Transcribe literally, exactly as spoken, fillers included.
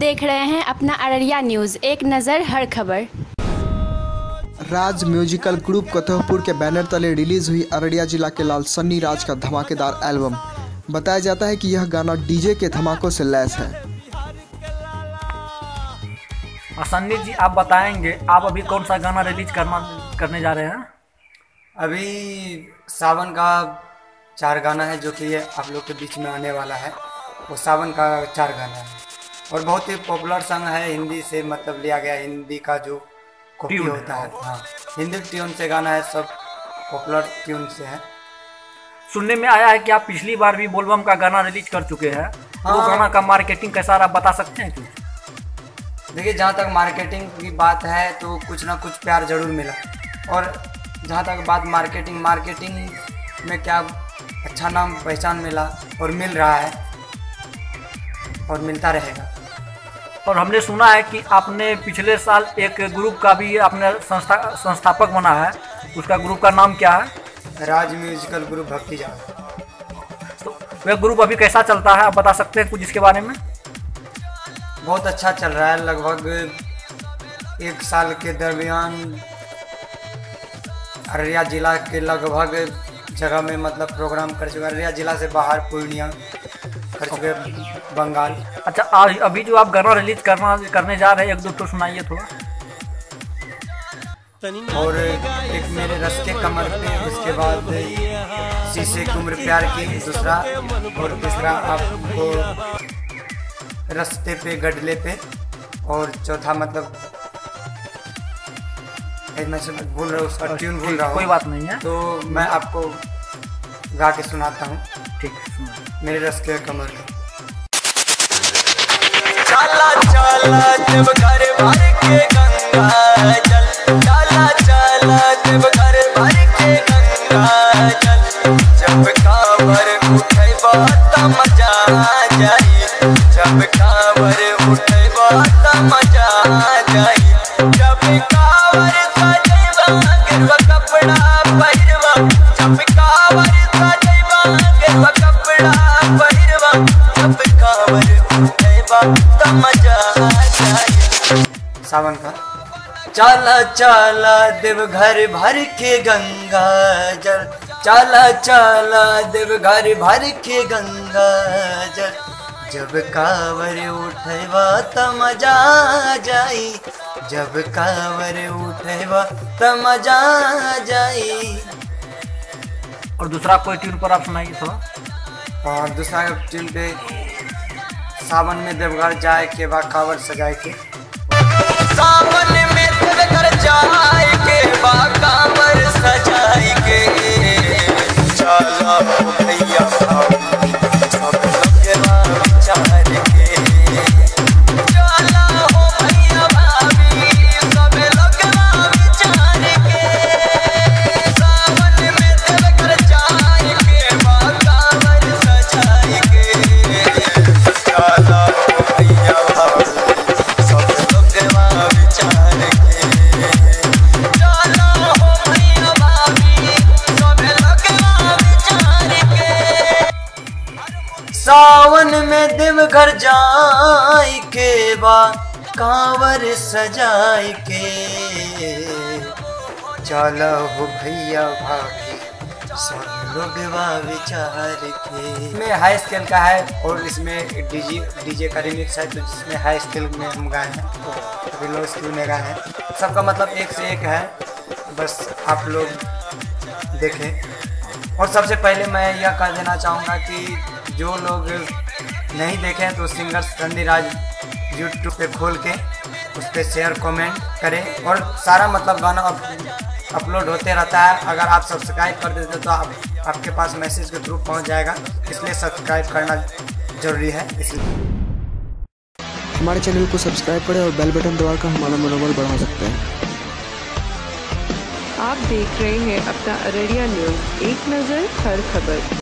देख रहे हैं अपना अररिया न्यूज़, एक नज़र हर खबर। राज म्यूजिकल ग्रुप कतहपुर के बैनर तले रिलीज हुई अररिया जिला के लाल सन्नी राज का धमाकेदार एल्बम। बताया जाता है कि यह गाना डीजे के धमाकों से लैस है। सन्नी जी, आप बताएंगे आप अभी कौन सा गाना रिलीज करना करने जा रहे हैं? अभी सावन का चार गाना है जो कि ये आप लोग के बीच में आने वाला है। वो सावन का चार गाना है और बहुत ही पॉपुलर सॉन्ग है, हिंदी से मतलब लिया गया, हिंदी का जो कॉपी होता है। हाँ, हिंदी ट्यून से गाना है, सब पॉपुलर ट्यून से है। सुनने में आया है कि आप पिछली बार भी बोलबम का गाना रिलीज कर चुके हैं। हाँ। वो गाना का मार्केटिंग कैसा रहा, बता सकते हैं कुछ? देखिए, जहाँ तक मार्केटिंग की बात है तो कुछ ना कुछ प्यार जरूर मिला, और जहाँ तक बात मार्केटिंग मार्केटिंग में क्या अच्छा नाम पहचान मिला और मिल रहा है और मिलता रहेगा। और हमने सुना है कि आपने पिछले साल एक ग्रुप का भी आपने संस्था संस्थापक बना है, उसका ग्रुप का नाम क्या है? राज म्यूजिकल ग्रुप भक्ति जाल। तो वह ग्रुप अभी कैसा चलता है, आप बता सकते हैं कुछ इसके बारे में? बहुत अच्छा चल रहा है। लगभग एक साल के दरमियान अररिया जिला के लगभग जगह में मतलब प्रोग्राम कर चुके हैं। अररिया जिला से बाहर पूर्णिया कर चुके, बंगाल। अच्छा, आज अभी जो आप गाना रिलीज करना करने जा रहे हैं, एक दो तो सुनाइए थोड़ा। और एक मेरे रस के कमर पे, उसके बाद शीशे की उम्र प्यार की, दूसरा, और तीसरा आपको रस्ते पे गडले पे, और चौथा मतलब मैं भूल रहा हूँ उसका ट्यून भूल रहा हूँ। कोई बात नहीं है, तो मैं आपको गा के सुनाता हूँ। ठीक है, मेरे रस के कमर पे। चला चला जब घर भर के गंगा जल, चला चला जब घर भर के गंगा जल, जब कांवर उठे बात मजा जाई, जब कांवर उठे बात मजा जाई, जब कांवर सजैबा गिरवा कपड़ा पहिरवा, जब कांवर सजैबा गिरवा कपड़ा पहिरवा, जब कांवर उठे बात मजा जाई। सावन का चला चला देव घर भर के गंगा जल, चला चला देव घर भर के गंगा जल, जब कांवर उठेबा त मजा जाई, जब कांवर उठेबा त मजा जाई। और दूसरा कोई ट्यून पर आप सुनाइए थोड़ा। और दूसरा ट्यून पे सावन में देवघर जाए के बाद कांवर सजाए के, सावन में देवघर जाए के बाद कांवर सजाए के, चला भैया सब लोग विचार के, चला हो भैया भाभी सब लोग विचार के, सावन में देवघर जाए के बाद कांवर सजाए के, चला हो भैया भाभी सब लोग विचार के, चला हो भैया भाभी सब लोग विचार के। सावन में देवघर जाए के बाद कांवर सजाए के, चला हो भैया भाभी सब लोग विचार के। में हाई स्केल का है और इसमें डीजे डीजे का रिमिक्स है, तो जिसमें हाई स्केल में हम गाए हैं, अभी लो स्केल में गाए हैं। सबका मतलब एक से एक है, बस आप लोग देखें। और सबसे पहले मैं यह कह देना चाहूँगा कि जो लोग नहीं देखें तो सिंगर सन्नी राज यूट्यूब पे खोल के उस पर शेयर कमेंट करें, और सारा मतलब गाना अप, अपलोड होते रहता है। अगर आप सब्सक्राइब कर देते तो आप आपके पास मैसेज के थ्रू पहुंच जाएगा, इसलिए सब्सक्राइब करना जरूरी है। इसलिए हमारे चैनल को सब्सक्राइब करें और बेल बटन दबाकर हमारा मनोबल बढ़ा सकते हैं। आप देख रहे हैं अपना अररिया न्यूज़, एक नज़र हर खबर।